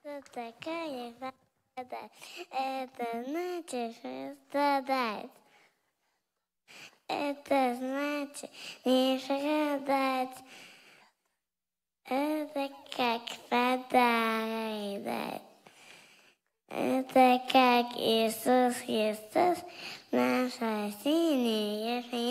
Что такая вода? Это значит, что страдать. Это значит не страдать. Это как вода рыдать. Это как Иисус Христос, наш сильный